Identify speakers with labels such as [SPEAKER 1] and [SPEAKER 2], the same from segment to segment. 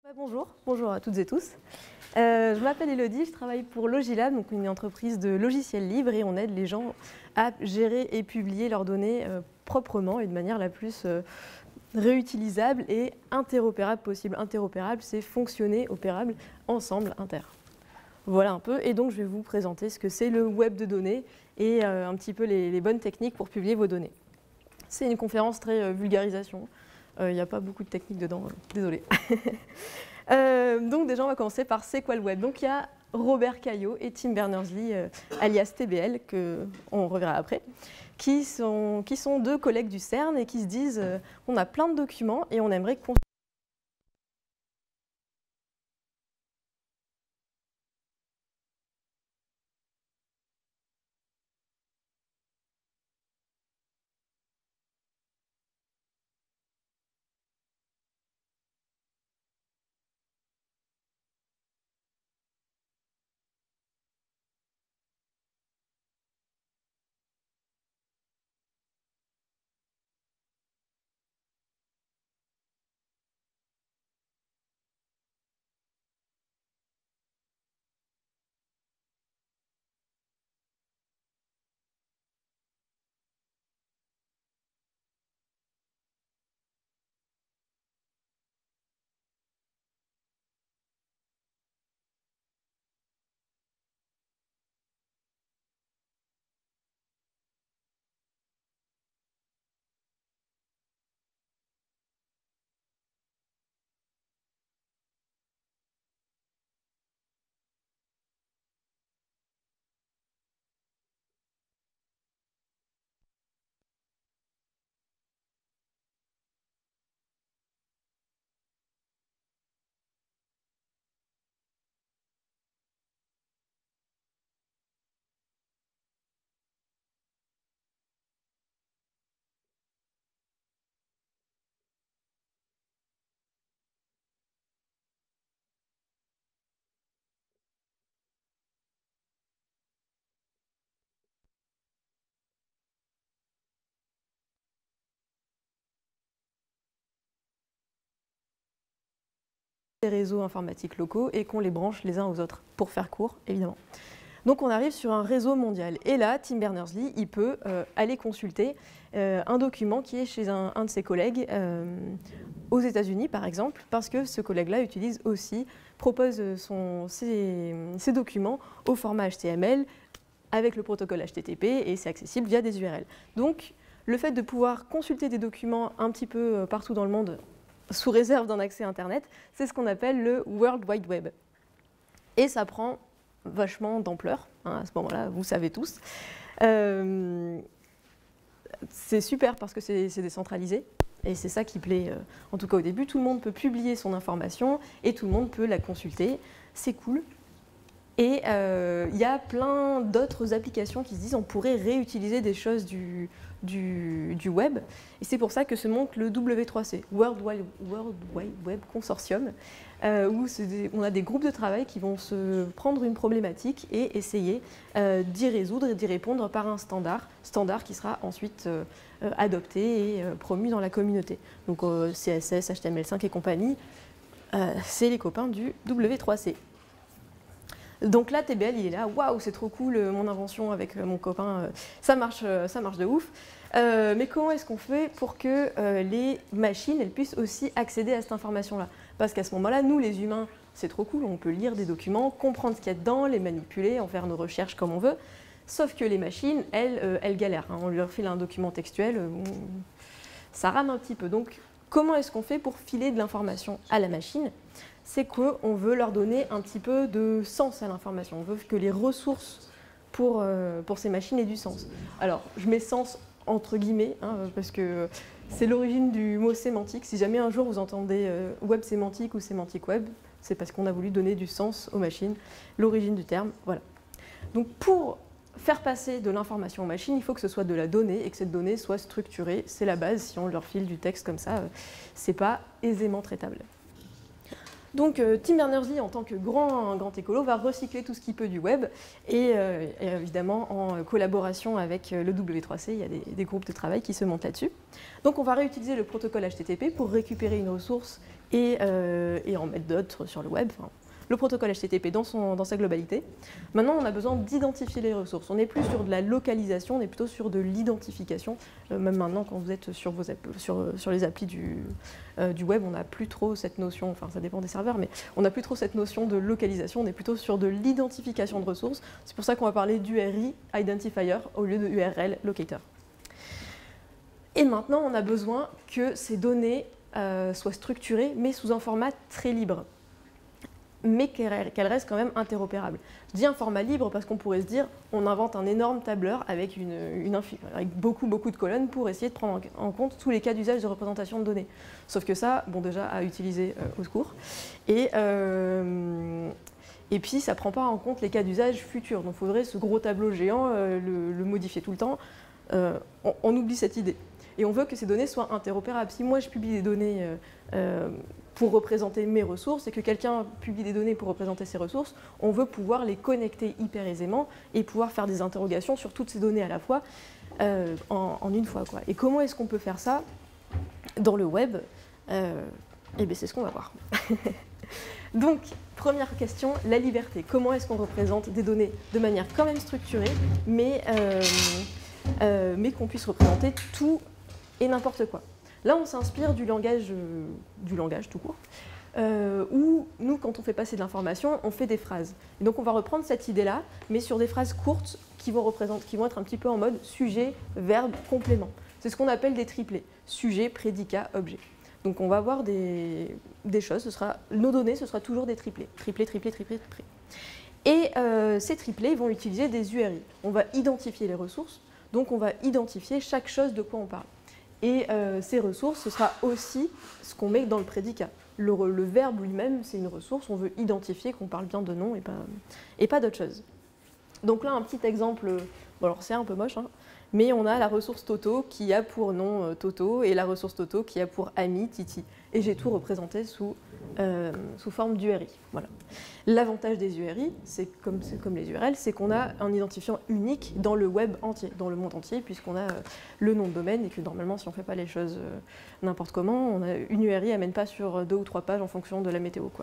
[SPEAKER 1] Bonjour à toutes et tous. Je m'appelle Elodie, je travaille pour Logilab, donc une entreprise de logiciels libres, et on aide les gens à gérer et publier leurs données proprement et de manière la plus réutilisable et interopérable possible. Interopérable, c'est fonctionner, opérable, ensemble, inter. Voilà un peu, et donc je vais vous présenter ce que c'est le web de données et un petit peu les bonnes techniques pour publier vos données. C'est une conférence très vulgarisation. Il n'y a pas beaucoup de techniques dedans, désolé. Donc déjà, on va commencer par c'est quoi le web. Donc il y a Robert Caillot et Tim Berners-Lee, alias TBL, qu'on reverra après, qui sont deux collègues du CERN et qui se disent on a plein de documents et on aimerait des réseaux informatiques locaux et qu'on les branche les uns aux autres, pour faire court, évidemment. Donc on arrive sur un réseau mondial. Et là, Tim Berners-Lee, il peut aller consulter un document qui est chez un de ses collègues aux États-Unis, par exemple, parce que ce collègue-là propose ses documents au format HTML avec le protocole HTTP et c'est accessible via des URL. Donc le fait de pouvoir consulter des documents un petit peu partout dans le monde sous réserve d'un accès Internet, c'est ce qu'on appelle le World Wide Web. Et ça prend vachement d'ampleur, hein, à ce moment-là, vous savez tous. C'est super parce que c'est décentralisé, et c'est ça qui plaît, en tout cas au début. Tout le monde peut publier son information, et tout le monde peut la consulter. C'est cool. Et il y a plein d'autres applications qui se disent on pourrait réutiliser des choses du web. Et c'est pour ça que se monte le W3C, World Wide Web Consortium, où on a des groupes de travail qui vont se prendre une problématique et essayer d'y résoudre et d'y répondre par un standard qui sera ensuite adopté et promu dans la communauté. Donc CSS, HTML5 et compagnie, c'est les copains du W3C. Donc là, TBL, il est là, waouh, c'est trop cool, mon invention avec mon copain, ça marche de ouf. Mais comment est-ce qu'on fait pour que les machines, elles puissent aussi accéder à cette information-là? Parce qu'à ce moment-là, nous, les humains, c'est trop cool, on peut lire des documents, comprendre ce qu'il y a dedans, les manipuler, en faire nos recherches comme on veut. Sauf que les machines, elles galèrent, hein. On leur file un document textuel, ça rame un petit peu. Donc, comment est-ce qu'on fait pour filer de l'information à la machine? C'est qu'on veut leur donner un petit peu de sens à l'information. On veut que les ressources pour ces machines aient du sens. Alors, je mets sens entre guillemets, hein, parce que c'est l'origine du mot sémantique. Si jamais un jour vous entendez web sémantique ou sémantique web, c'est parce qu'on a voulu donner du sens aux machines, l'origine du terme, voilà. Donc pour faire passer de l'information aux machines, il faut que ce soit de la donnée et que cette donnée soit structurée. C'est la base, si on leur file du texte comme ça, c'est pas aisément traitable. Donc Tim Berners-Lee, en tant que grand écolo, va recycler tout ce qu'il peut du web et évidemment en collaboration avec le W3C, il y a des groupes de travail qui se montent là-dessus. Donc on va réutiliser le protocole HTTP pour récupérer une ressource et en mettre d'autres sur le web. Enfin, le protocole HTTP dans sa globalité. Maintenant, on a besoin d'identifier les ressources. On n'est plus sur de la localisation, on est plutôt sur de l'identification. Même maintenant, quand vous êtes sur les applis du web, on n'a plus trop cette notion, enfin ça dépend des serveurs, mais on n'a plus trop cette notion de localisation, on est plutôt sur de l'identification de ressources. C'est pour ça qu'on va parler d'URI, Identifier, au lieu de URL, Locator. Et maintenant, on a besoin que ces données soient structurées, mais sous un format très libre, mais qu'elle reste quand même interopérable. Je dis un format libre parce qu'on pourrait se dire on invente un énorme tableur avec beaucoup de colonnes pour essayer de prendre en compte tous les cas d'usage de représentation de données. Sauf que ça, bon déjà à utiliser au secours. Et puis ça ne prend pas en compte les cas d'usage futurs. Donc il faudrait ce gros tableau géant, le modifier tout le temps. On oublie cette idée. Et on veut que ces données soient interopérables. Si moi je publie des données pour représenter mes ressources et que quelqu'un publie des données pour représenter ses ressources, on veut pouvoir les connecter hyper aisément et pouvoir faire des interrogations sur toutes ces données à la fois en une fois, quoi. Et comment est-ce qu'on peut faire ça dans le web? Eh bien, c'est ce qu'on va voir. Donc, première question, la liberté. Comment est-ce qu'on représente des données de manière quand même structurée, mais qu'on puisse représenter tout et n'importe quoi? Là, on s'inspire du langage tout court, où nous, quand on fait passer de l'information, on fait des phrases. Et donc, on va reprendre cette idée-là, mais sur des phrases courtes qui vont être un petit peu en mode sujet, verbe, complément. C'est ce qu'on appelle des triplés. Sujet, prédicat, objet. Donc, on va avoir des choses. Nos données, ce sera toujours des triplés. Triplé, triplé, triplé, triplé. Et ces triplés vont utiliser des URI. On va identifier les ressources. Donc, on va identifier chaque chose de quoi on parle. Et ces ressources, ce sera aussi ce qu'on met dans le prédicat. Le verbe lui-même, c'est une ressource, on veut identifier qu'on parle bien de nom et pas d'autre chose. Donc là, un petit exemple, bon alors c'est un peu moche, hein, mais on a la ressource Toto qui a pour nom Toto et la ressource Toto qui a pour ami Titi. Et j'ai tout représenté sous forme d'URI. Voilà. L'avantage des URI, c'est comme les URL, c'est qu'on a un identifiant unique dans le web entier, dans le monde entier, puisqu'on a le nom de domaine et que normalement, si on ne fait pas les choses n'importe comment, une URI n'amène pas sur 2 ou 3 pages en fonction de la météo, quoi.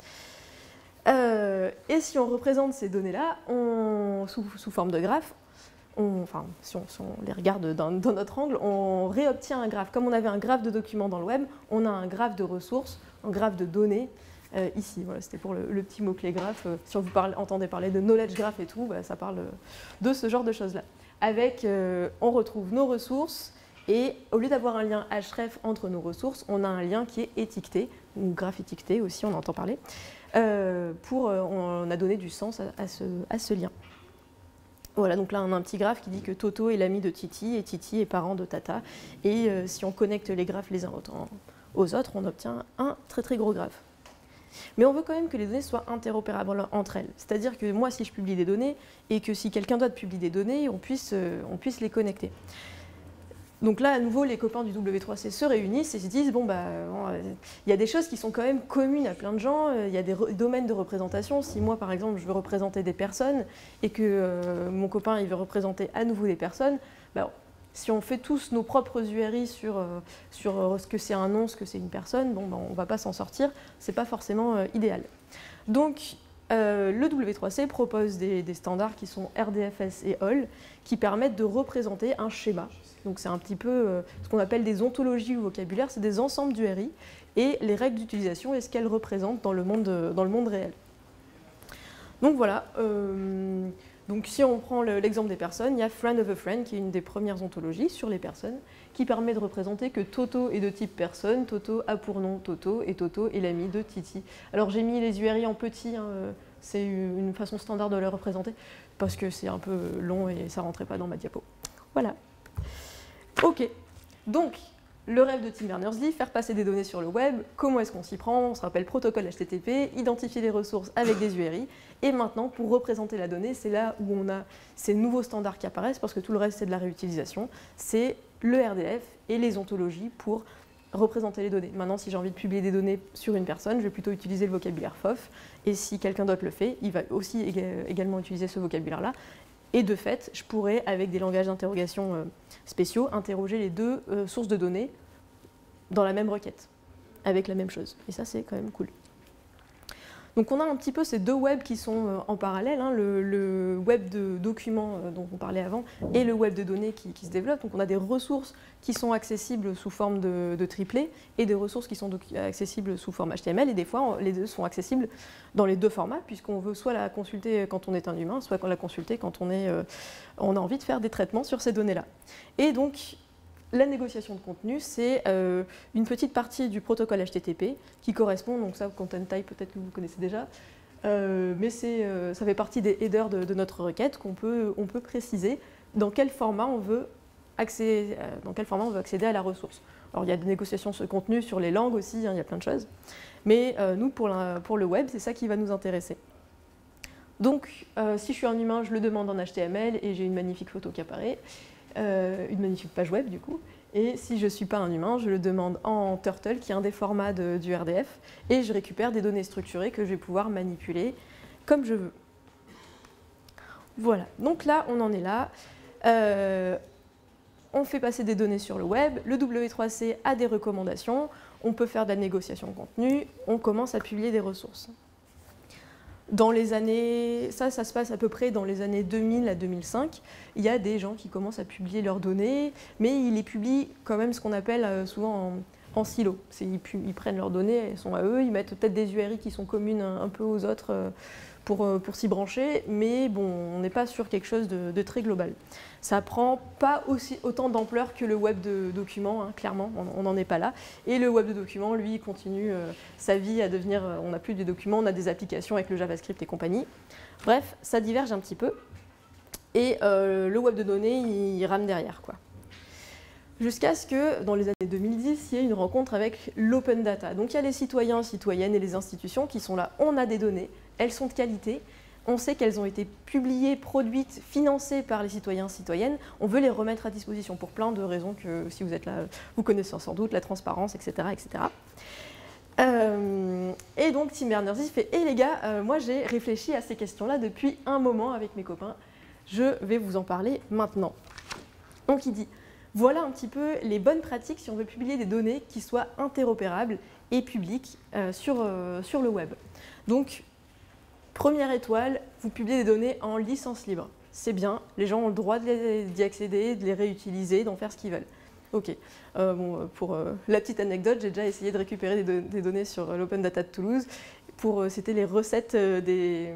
[SPEAKER 1] Et si on représente ces données-là sous forme de graphe, si on les regarde dans notre angle, on réobtient un graphe. Comme on avait un graphe de documents dans le web, on a un graphe de ressources, un graphe de données ici. Voilà, c'était pour le petit mot-clé graphe. Si vous entendez parler de knowledge graph et tout, ça parle de ce genre de choses-là. On retrouve nos ressources et au lieu d'avoir un lien href entre nos ressources, on a un lien qui est étiqueté, ou graphe étiqueté aussi, on entend parler. On a donné du sens à ce lien. Voilà, donc là on a un petit graphe qui dit que Toto est l'ami de Titi et Titi est parent de Tata. Et si on connecte les graphes les uns aux autres, on obtient un très très gros graphe. Mais on veut quand même que les données soient interopérables entre elles. C'est-à-dire que moi, si je publie des données et que si quelqu'un d'autre publie des données, on puisse les connecter. Donc là, à nouveau, les copains du W3C se réunissent et se disent, il y a des choses qui sont quand même communes à plein de gens, il y a des domaines de représentation. Si moi, par exemple, je veux représenter des personnes et que mon copain il veut représenter à nouveau des personnes, si on fait tous nos propres URI sur ce que c'est un nom, ce que c'est une personne, on ne va pas s'en sortir, ce n'est pas forcément idéal. Donc, le W3C propose des standards qui sont RDFS et OL, qui permettent de représenter un schéma. Donc c'est un petit peu ce qu'on appelle des ontologies ou vocabulaires, c'est des ensembles d'URI et les règles d'utilisation et ce qu'elles représentent dans le monde réel. Donc voilà, donc si on prend l'exemple des personnes, il y a friend of a friend qui est une des premières ontologies sur les personnes qui permet de représenter que Toto est de type personne, Toto a pour nom Toto et Toto est l'ami de Titi. Alors j'ai mis les URI en petit, hein, c'est une façon standard de les représenter parce que c'est un peu long et ça ne rentrait pas dans ma diapo. Voilà. Ok, donc le rêve de Tim Berners-Lee, faire passer des données sur le web, comment est-ce qu'on s'y prend? On se rappelle protocole HTTP, identifier les ressources avec des URI, et maintenant pour représenter la donnée, c'est là où on a ces nouveaux standards qui apparaissent, parce que tout le reste c'est de la réutilisation, c'est le RDF et les ontologies pour représenter les données. Maintenant, si j'ai envie de publier des données sur une personne, je vais plutôt utiliser le vocabulaire FOF. Et si quelqu'un d'autre le fait, il va aussi également utiliser ce vocabulaire-là. Et de fait, je pourrais, avec des langages d'interrogation spéciaux, interroger les deux sources de données dans la même requête, avec la même chose. Et ça, c'est quand même cool. Donc on a un petit peu ces deux webs qui sont en parallèle, hein, le web de documents dont on parlait avant et le web de données qui se développe. Donc on a des ressources qui sont accessibles sous forme de triplet et des ressources qui sont accessibles sous forme HTML, et des fois les deux sont accessibles dans les deux formats, puisqu'on veut soit la consulter quand on est un humain, soit la consulter quand on a envie de faire des traitements sur ces données-là. Et donc la négociation de contenu, c'est une petite partie du protocole HTTP qui correspond, donc ça, content type, peut-être que vous connaissez déjà, mais ça fait partie des headers de notre requête on peut préciser dans quel format on veut accéder à la ressource. Alors il y a des négociations sur le contenu, sur les langues aussi, hein, il y a plein de choses, mais nous, pour le web, c'est ça qui va nous intéresser. Donc, si je suis un humain, je le demande en HTML et j'ai une magnifique photo qui apparaît. Une magnifique page web du coup, et si je ne suis pas un humain, je le demande en Turtle, qui est un des formats du RDF, et je récupère des données structurées que je vais pouvoir manipuler comme je veux. Voilà, donc là, on en est là. On fait passer des données sur le web, le W3C a des recommandations, on peut faire de la négociation de contenu, on commence à publier des ressources. Dans les années, ça se passe à peu près dans les années 2000 à 2005. Il y a des gens qui commencent à publier leurs données, mais ils les publient quand même ce qu'on appelle souvent en silo. Ils prennent leurs données, elles sont à eux, ils mettent peut-être des URI qui sont communes un peu aux autres pour s'y brancher, mais bon, on n'est pas sur quelque chose de très global. Ça prend pas autant d'ampleur que le web de documents, hein, clairement, on n'en est pas là. Et le web de documents, lui, il continue sa vie à devenir, on n'a plus des documents, on a des applications avec le JavaScript et compagnie. Bref, ça diverge un petit peu. Et le web de données, il rame derrière, quoi. Jusqu'à ce que, dans les années 2010, il y ait une rencontre avec l'open data. Donc il y a les citoyens, citoyennes et les institutions qui sont là. On a des données, elles sont de qualité, on sait qu'elles ont été publiées, produites, financées par les citoyens, citoyennes. On veut les remettre à disposition pour plein de raisons que, si vous êtes là, vous connaissez sans doute, la transparence, etc. etc. Et donc Tim Berners-Lee fait « Eh les gars, moi j'ai réfléchi à ces questions-là depuis un moment avec mes copains, je vais vous en parler maintenant. » Donc il dit « Voilà un petit peu les bonnes pratiques si on veut publier des données qui soient interopérables et publiques sur le web. » Donc, première étoile, vous publiez des données en licence libre. C'est bien, les gens ont le droit d'y accéder, de les réutiliser, d'en faire ce qu'ils veulent. Ok, pour la petite anecdote, j'ai déjà essayé de récupérer des données sur l'Open Data de Toulouse. C'était les recettes des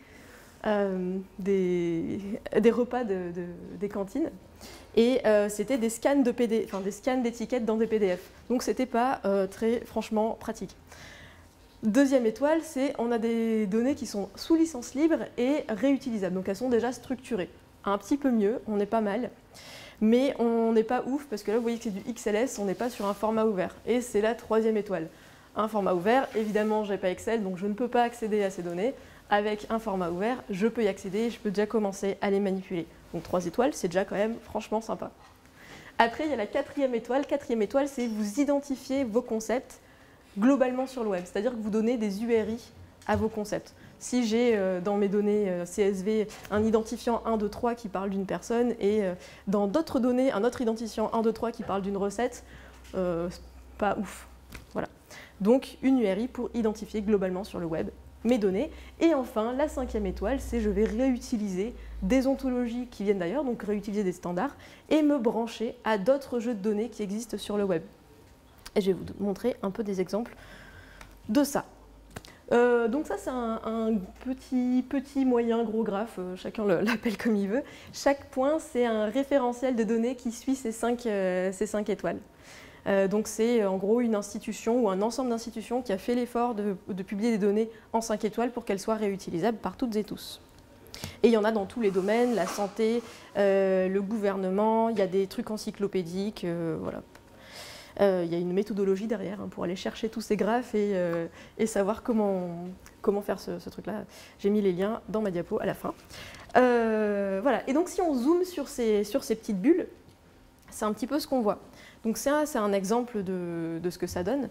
[SPEAKER 1] repas des cantines. Et c'était des scans des scans d'étiquettes dans des PDF. Donc c'était pas très franchement pratique. Deuxième étoile, c'est on a des données qui sont sous licence libre et réutilisables. Donc elles sont déjà structurées. Un petit peu mieux, on est pas mal. Mais on n'est pas ouf parce que là vous voyez que c'est du XLS, on n'est pas sur un format ouvert. Et c'est la troisième étoile. Un format ouvert, évidemment je n'ai pas Excel, donc je ne peux pas accéder à ces données. Avec un format ouvert, je peux y accéder, je peux déjà commencer à les manipuler. Donc 3 étoiles, c'est déjà quand même franchement sympa. Après, il y a la quatrième étoile. Quatrième étoile, c'est vous identifier vos concepts globalement sur le web. C'est-à-dire que vous donnez des URI à vos concepts. Si j'ai dans mes données CSV un identifiant 1, 2, 3 qui parle d'une personne et dans d'autres données, un autre identifiant 1, 2, 3 qui parle d'une recette, pas ouf. Voilà. Donc une URI pour identifier globalement sur le web mes données. Et enfin, la cinquième étoile, c'est je vais réutiliser des ontologies qui viennent d'ailleurs, donc réutiliser des standards, et me brancher à d'autres jeux de données qui existent sur le web. Et je vais vous montrer un peu des exemples de ça. Donc ça, c'est un petit, moyen, gros graphe, chacun l'appelle comme il veut. Chaque point, c'est un référentiel de données qui suit ces 5 étoiles. Donc c'est en gros une institution ou un ensemble d'institutions qui a fait l'effort de publier des données en 5 étoiles pour qu'elles soient réutilisables par toutes et tous. Et il y en a dans tous les domaines, la santé, le gouvernement, il y a des trucs encyclopédiques, voilà. Il y a une méthodologie derrière pour aller chercher tous ces graphes et savoir comment faire ce truc-là. J'ai mis les liens dans ma diapo à la fin. Voilà. Et donc si on zoome sur ces petites bulles, c'est un petit peu ce qu'on voit. Donc ça, c'est un exemple de ce que ça donne.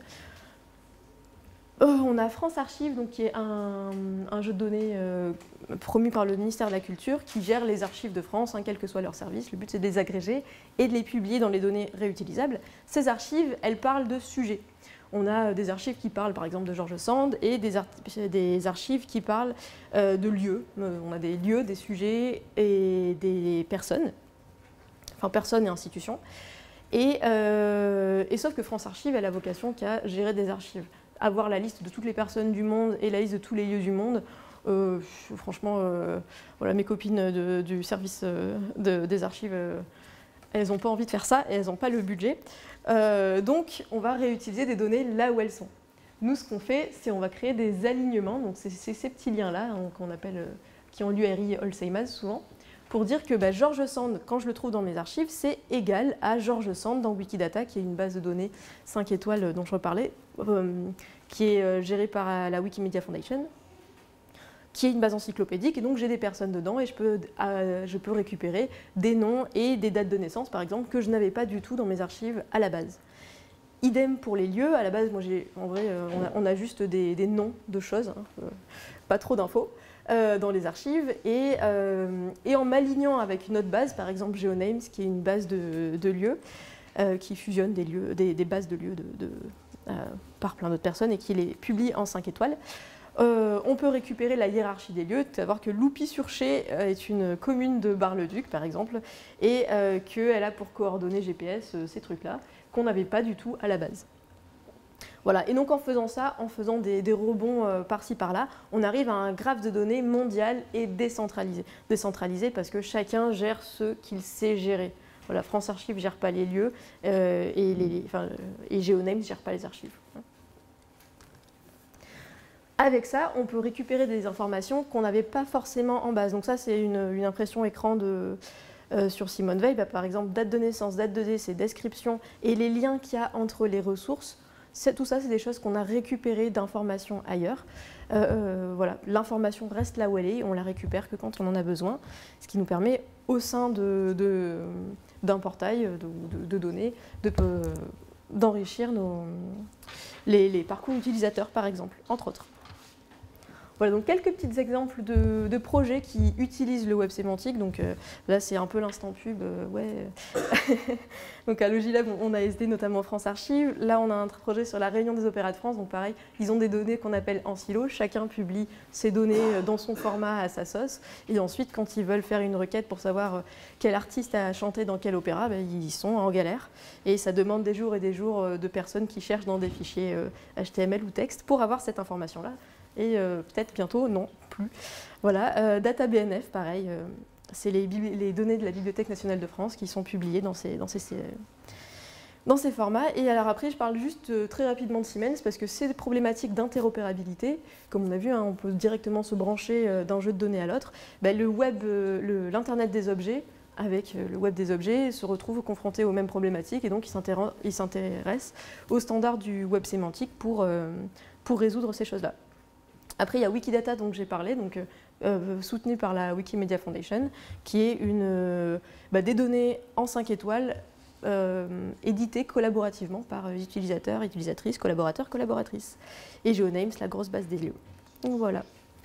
[SPEAKER 1] On a France Archives, donc, qui est un jeu de données promu par le ministère de la Culture, qui gère les archives de France, hein, quel que soit leur service. Le but, c'est de les agréger et de les publier dans les données réutilisables. Ces archives, elles parlent de sujets. On a des archives qui parlent, par exemple, de George Sand, et des archives qui parlent de lieux. On a des lieux, des sujets et des personnes, enfin personnes et institutions. Et sauf que France Archives, elle a vocation qu'à gérer des archives. Avoir la liste de toutes les personnes du monde et la liste de tous les lieux du monde, franchement, voilà, mes copines du service des archives, elles n'ont pas envie de faire ça et elles n'ont pas le budget. Donc, on va réutiliser des données là où elles sont. Nous, ce qu'on fait, c'est on va créer des alignements. Donc, c'est ces petits liens-là, hein, qu'on appelle, qui ont l'URI All Same As souvent, pour dire que George Sand, quand je le trouve dans mes archives, c'est égal à George Sand dans Wikidata, qui est une base de données 5 étoiles dont je reparlais, qui est gérée par la Wikimedia Foundation, qui est une base encyclopédique, et donc j'ai des personnes dedans, et je peux récupérer des noms et des dates de naissance, par exemple, que je n'avais pas du tout dans mes archives à la base. Idem pour les lieux. À la base, moi, en vrai, on a juste des noms de choses, hein, pas trop d'infos. Dans les archives, et en m'alignant avec une autre base, par exemple GeoNames, qui est une base de lieux, qui fusionne des bases de lieux par plein d'autres personnes et qui les publie en 5 étoiles. On peut récupérer la hiérarchie des lieux, savoir que Loupy-sur-Cher est une commune de Bar-le-Duc, par exemple, et qu'elle a pour coordonnées GPS ces trucs-là, qu'on n'avait pas du tout à la base. Voilà. Et donc en faisant ça, en faisant des rebonds par-ci par-là, on arrive à un graphe de données mondial et décentralisé. Décentralisé parce que chacun gère ce qu'il sait gérer. Voilà, France Archives ne gère pas les lieux et GeoNames ne gère pas les archives. Avec ça, on peut récupérer des informations qu'on n'avait pas forcément en base. Donc ça, c'est une impression écran sur Simone Veil. Par exemple, date de naissance, date de décès, description et les liens qu'il y a entre les ressources. Tout ça, c'est des choses qu'on a récupérées d'informations ailleurs. Voilà, l'information reste là où elle est, on la récupère que quand on en a besoin, ce qui nous permet, au sein d'un portail de données, d'enrichir les parcours utilisateurs, par exemple, entre autres. Voilà, donc quelques petits exemples de projets qui utilisent le web sémantique. Donc là, c'est un peu l'instant pub. Ouais. Donc à Logilab, on a SD, notamment France Archives. Là, on a un projet sur la Réunion des Opéras de France. Donc pareil, ils ont des données qu'on appelle en silo. Chacun publie ses données dans son format à sa sauce. Et ensuite, quand ils veulent faire une requête pour savoir quel artiste a chanté dans quel opéra, ils sont en galère. Et ça demande des jours et des jours de personnes qui cherchent dans des fichiers HTML ou texte pour avoir cette information-là. Et peut-être bientôt, non, plus. Voilà, DataBNF, pareil, c'est les données de la Bibliothèque nationale de France qui sont publiées dans ces formats. Et alors après, je parle juste très rapidement de Siemens, parce que c'est des problématiques d'interopérabilité. Comme on a vu, hein, on peut directement se brancher d'un jeu de données à l'autre. L'Internet des objets, avec le web des objets, se retrouve confronté aux mêmes problématiques, et donc il s'intéresse aux standards du web sémantique pour résoudre ces choses-là. Après, il y a Wikidata, dont j'ai parlé, soutenu par la Wikimedia Foundation, qui est des données en 5 étoiles éditées collaborativement par utilisateurs, utilisatrices, collaborateurs, collaboratrices. Et GeoNames, la grosse base des lieux. Donc voilà.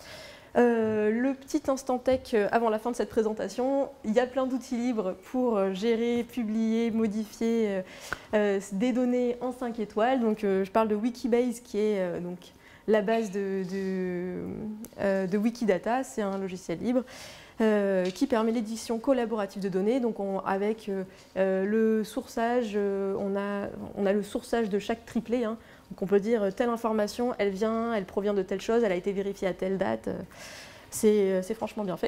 [SPEAKER 1] Le petit instant tech avant la fin de cette présentation, il y a plein d'outils libres pour gérer, publier, modifier des données en 5 étoiles. Donc, je parle de Wikibase, qui est la base de Wikidata. C'est un logiciel libre qui permet l'édition collaborative de données. Donc avec le sourçage, on a le sourçage de chaque triplet. Hein. Donc on peut dire telle information, elle provient de telle chose, elle a été vérifiée à telle date. C'est franchement bien fait.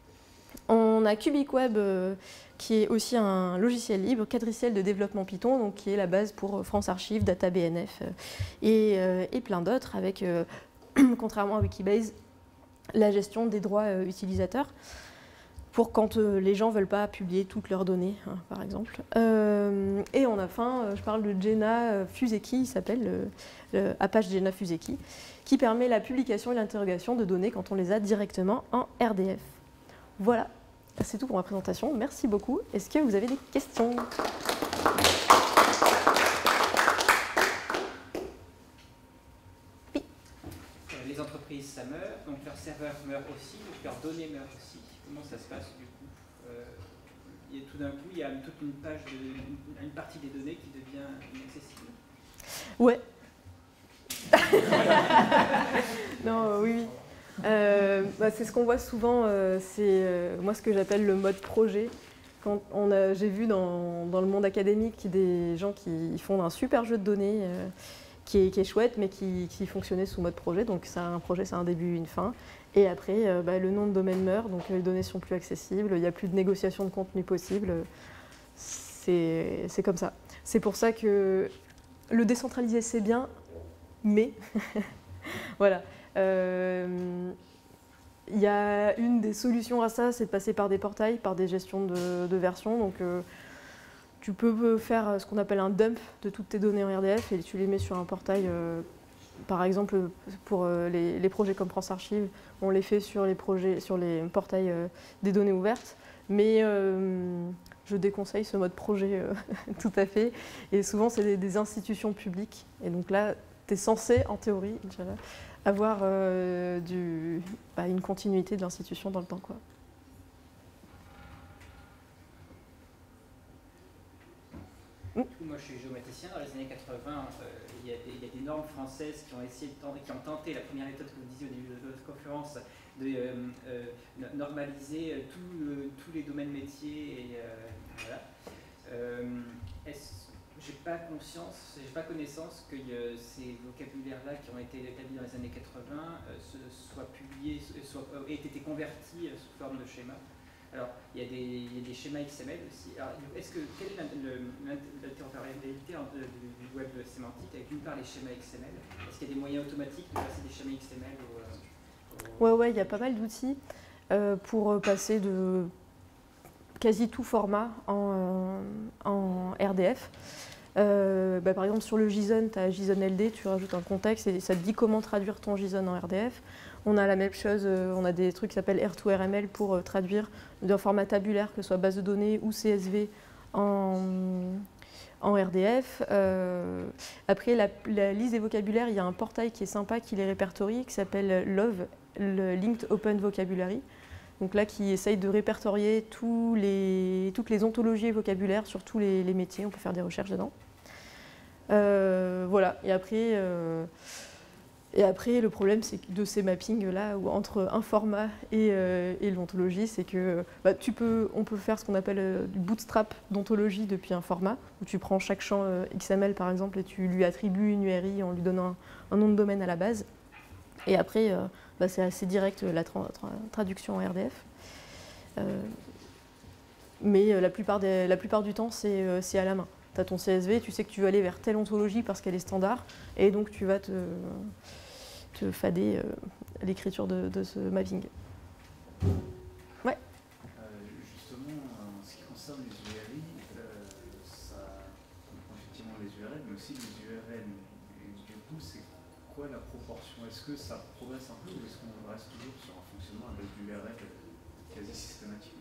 [SPEAKER 1] On a CubicWeb, qui est aussi un logiciel libre, quadriciel de développement Python, donc qui est la base pour France Archives, DataBNF et plein d'autres, avec, contrairement à Wikibase, la gestion des droits utilisateurs, pour quand les gens ne veulent pas publier toutes leurs données, hein, par exemple. Et enfin, je parle de Jena Fuseki, il s'appelle Apache Jena Fuseki, qui permet la publication et l'interrogation de données quand on les a directement en RDF. Voilà, c'est tout pour ma présentation. Merci beaucoup. Est-ce que vous avez des questions ?
[SPEAKER 2] entreprises, ça meurt, donc leurs serveurs meurent aussi, donc leurs données meurent aussi. Comment ça se passe du coup? Tout d'un coup, il y a toute une partie des données qui devient inaccessible.
[SPEAKER 1] Ouais. Non, oui. C'est ce qu'on voit souvent, c'est moi ce que j'appelle le mode projet. J'ai vu dans le monde académique des gens qui font un super jeu de données qui est chouette, mais qui fonctionnait sous mode projet. Donc un projet, c'est un début, une fin. Et après, le nom de domaine meurt, donc les données sont plus accessibles, il n'y a plus de négociation de contenu possible. C'est comme ça. C'est pour ça que le décentraliser, c'est bien, mais voilà. Il y a une des solutions à ça, c'est de passer par des portails, par des gestions de versions. Donc, tu peux faire ce qu'on appelle un dump de toutes tes données en RDF et tu les mets sur un portail. Par exemple, pour les projets comme France Archive, on les fait sur les portails des données ouvertes. Mais je déconseille ce mode projet tout à fait. Et souvent, c'est des institutions publiques. Et donc là, tu es censé, en théorie, Inch'Allah, avoir une continuité de l'institution dans le temps, quoi.
[SPEAKER 2] Moi, je suis géomaticien. Dans les années 80, il y a des normes françaises qui ont tenté, la première méthode que vous disiez au début de votre conférence, de normaliser tous les domaines métiers. Et, voilà. J'ai pas connaissance que ces vocabulaires-là qui ont été établis dans les années 80 soient publiés, aient été convertis sous forme de schéma. Alors, il y a des schémas XML aussi. Alors, quelle est l'interopérabilité du web sémantique avec d'une part les schémas XML? Est-ce qu'il y a des moyens automatiques de passer des schémas XML
[SPEAKER 1] Ouais, il y a pas mal d'outils pour passer de quasi tout format en RDF. Par exemple, sur le JSON, tu as JSON LD, tu rajoutes un contexte et ça te dit comment traduire ton JSON en RDF. On a la même chose, on a des trucs qui s'appellent R2RML pour traduire d'un format tabulaire, que ce soit base de données ou CSV, en RDF. Après, la liste des vocabulaires, il y a un portail qui est sympa, qui les répertorie, qui s'appelle LOVE, le Linked Open Vocabulary. Donc là, qui essaye de répertorier toutes les ontologies et vocabulaires sur tous les métiers. On peut faire des recherches dedans. Voilà. Et après, le problème de ces mappings-là, entre un format et l'ontologie, c'est que on peut faire ce qu'on appelle du bootstrap d'ontologie depuis un format, où tu prends chaque champ XML, par exemple, et tu lui attribues une URI en lui donnant un nom de domaine à la base. Et après, c'est assez direct la traduction en RDF. Mais la plupart du temps, c'est à la main. Tu as ton CSV, tu sais que tu vas aller vers telle ontologie parce qu'elle est standard, et donc tu vas te fader l'écriture de ce mapping. Ouais.
[SPEAKER 3] Justement, en ce qui concerne les URI, ça comprend effectivement les URL, mais aussi les URL. Et du coup, c'est quoi la proportion? Est-ce que ça progresse un peu ou est-ce qu'on reste toujours sur un fonctionnement avec l'URL quasi systématiquement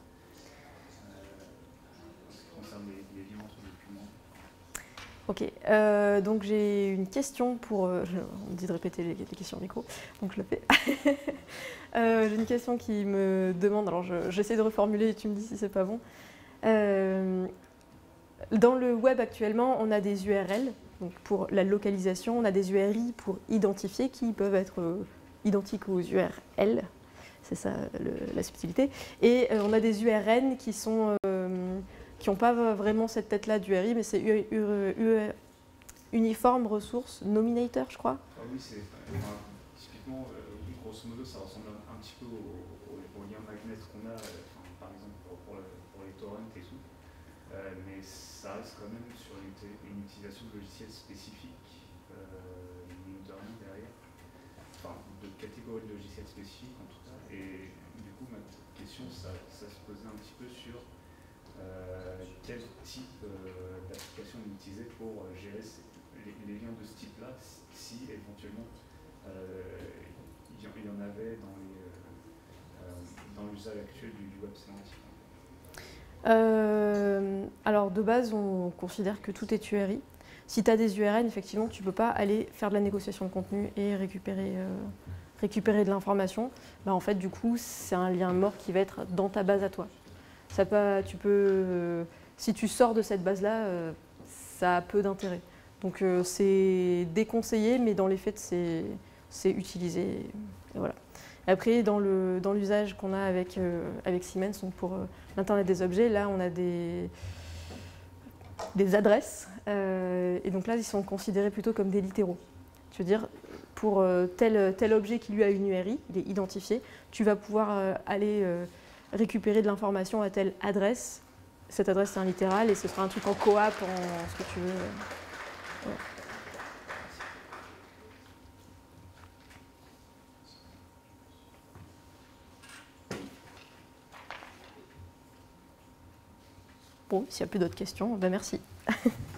[SPEAKER 3] en ce qui concerne les liens entre documents?
[SPEAKER 1] Ok, donc j'ai une question on me dit de répéter les questions au micro, donc je le fais. J'ai une question qui me demande, alors j'essaie de reformuler et tu me dis si c'est pas bon. Dans le web actuellement, on a des URL, donc pour la localisation, on a des URI pour identifier qui peuvent être identiques aux URL, c'est ça la subtilité, et on a des URN qui n'ont pas vraiment cette tête-là d'URI, mais c'est Uniform Resource Nominator, je crois.
[SPEAKER 3] Ah oui, typiquement, grosso modo, ça ressemble un petit peu au lien magnet qu'on a, par exemple pour les torrents et tout, mais ça reste quand même sur une utilisation de logiciels spécifiques, modernes derrière, de catégories de logiciels spécifiques en tout cas. Et du coup, ma question, ça se posait un petit peu sur quel type d'application on utilisait pour gérer les liens de ce type-là, si éventuellement il y en avait dans l'usage actuel du web sémantique.
[SPEAKER 1] Alors de base, on considère que tout est URI. Si tu as des URN, effectivement, tu ne peux pas aller faire de la négociation de contenu et récupérer de l'information. Bah, en fait, du coup, c'est un lien mort qui va être dans ta base à toi. Si tu sors de cette base-là, ça a peu d'intérêt. Donc c'est déconseillé, mais dans les faits, c'est utilisé. Et voilà. Après, dans l'usage qu'on a avec Siemens, donc pour l'Internet des objets, là, on a des adresses. Et donc là, ils sont considérés plutôt comme des littéraux. Je veux dire, pour tel objet qui lui a une URI, il est identifié, tu vas pouvoir aller récupérer de l'information à telle adresse. Cette adresse, c'est un littéral et ce sera un truc en coop, en ce que tu veux. Ouais. Bon, s'il n'y a plus d'autres questions, ben merci.